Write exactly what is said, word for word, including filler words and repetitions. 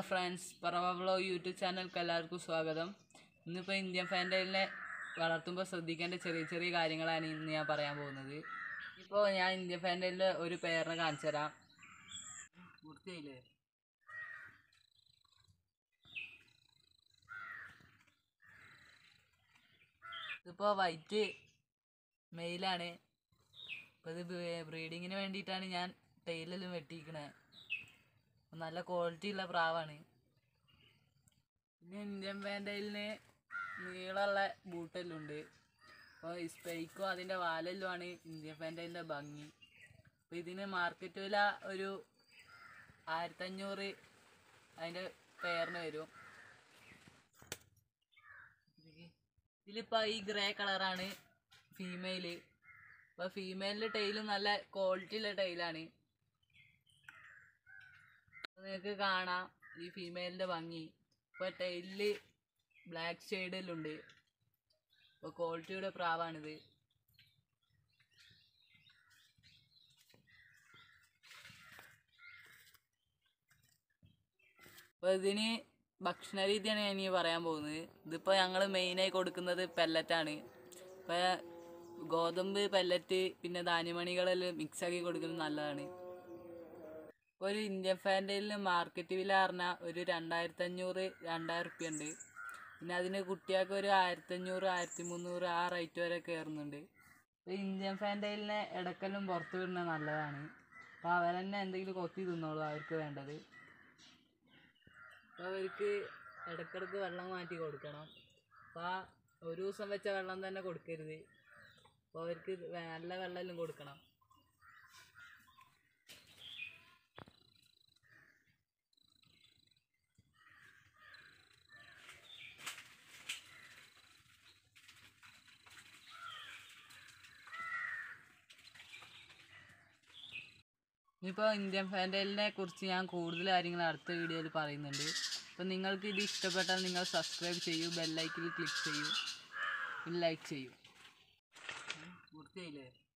Friends, Parava vlog YouTube ചാനൽക്ക് എല്ലാവർക്കും സ്വാഗതം. ഇന്നിപ്പോൾ ഇന്ത്യൻ ഫാൻറ്റൈലിനെ വളർത്തുമ്പോൾ ശ്രദ്ധിക്കേണ്ട ചെറിയ ചെറിയ കാര്യങ്ങളാണ് ഇന്ന് ഞാൻ പറയാൻ പോകുന്നത്. ഇപ്പോൾ ഞാൻ ഇന്ത്യൻ ഫാൻറ്റൈലിൻ്റെ ഒരു പേരിനെ കാണിച്ചു തരാം. വൃത്തിയായില്ലേ? ഇതിപ്പോൾ വൈറ്റ് മെയിലാണ്. ഇപ്പോൾ ഇത് ബ്രീഡിങ്ങിന് വേണ്ടിയിട്ടാണ് ഞാൻ ടെയിലെല്ലാം വെട്ടിയിരിക്കണേ. നല്ല ക്വാളിറ്റി ഉള്ള പ്രാവാണ്. പിന്നെ ഇന്ത്യൻ ഫാൻറ്റൈലിന് നീളമുള്ള ബൂട്ടെല്ലാം ഉണ്ട്. അപ്പോൾ ഈ സ്പെയ്ക്കും അതിൻ്റെ വാലെല്ലുമാണ് ഇന്ത്യൻ ഫാൻറ്റൈലിൻ്റെ ഭംഗി. അപ്പോൾ ഇതിന് മാർക്കറ്റ് വില ഒരു ആയിരത്തഞ്ഞൂറ് അതിൻ്റെ പെയറിന് വരും. ഇതിലിപ്പോൾ ഈ ഗ്രേ കളറാണ് ഫീമെയിൽ. അപ്പോൾ ഫീമെയിലിൻ്റെ ടൈലും നല്ല ക്വാളിറ്റി ഉള്ള ടൈലാണ്. നിങ്ങൾക്ക് കാണാം ഈ ഫീമെയിലിൻ്റെ ഭംഗി. ഇപ്പോൾ ടൈലിൽ ബ്ലാക്ക് ഷെയ്ഡിലുണ്ട്. ഇപ്പോൾ ക്വാളിറ്റിയുടെ പ്രാവാണിത്. അപ്പോൾ ഇതിന് ഭക്ഷണ രീതിയാണ് ഞാൻ ഇനി പറയാൻ പോകുന്നത്. ഇതിപ്പോൾ ഞങ്ങൾ മെയിനായി കൊടുക്കുന്നത് പെല്ലറ്റാണ്. ഇപ്പോൾ ഗോതമ്പ് പെല്ലറ്റ് പിന്നെ ധാന്യമണികളെല്ലാം മിക്സാക്കി കൊടുക്കുന്നത് നല്ലതാണ്. ഇപ്പോൾ ഒരു ഇന്ത്യൻ ഫാൻറ്റൈലിന് മാർക്കറ്റ് വില പറഞ്ഞാൽ ഒരു രണ്ടായിരത്തി അഞ്ഞൂറ് രണ്ടായിരം റുപ്യ ഉണ്ട്. പിന്നെ അതിന് കുട്ടികൾക്ക് ഒരു ആയിരത്തഞ്ഞൂറ് ആയിരത്തി മുന്നൂറ് ആ റേറ്റ് വരെ കയറുന്നുണ്ട്. ഇപ്പോൾ ഇന്ത്യൻ ഫാൻറ്റൈലിനെ ഇടയ്ക്കെല്ലാം പുറത്ത് വിടുന്നത് നല്ലതാണ്. അപ്പോൾ അവർ തന്നെ എന്തെങ്കിലും കൊത്തി തിന്നോളൂ അവർക്ക് വേണ്ടത്. അപ്പോൾ അവർക്ക് ഇടയ്ക്കിടയ്ക്ക് വെള്ളം മാറ്റി കൊടുക്കണം. അപ്പോൾ ആ ഒരു ദിവസം വെച്ച വെള്ളം തന്നെ കൊടുക്കരുത്. അപ്പോൾ അവർക്ക് നല്ല വെള്ളമെല്ലാം കൊടുക്കണം. ഇപ്പോൾ ഇന്ത്യൻ ഫാൻറ്റൈലിനെ കുറിച്ച് ഞാൻ കൂടുതൽ കാര്യങ്ങൾ അടുത്ത വീഡിയോയിൽ പറയുന്നുണ്ട്. അപ്പോൾ നിങ്ങൾക്ക് ഇത് ഇഷ്ടപ്പെട്ടാൽ നിങ്ങൾ സബ്സ്ക്രൈബ് ചെയ്യൂ, ബെല്ലൈക്കനിൽ ക്ലിക്ക് ചെയ്യൂ, പിന്നെ ലൈക്ക് ചെയ്യൂ. വൃത്തിയായില്ലേ?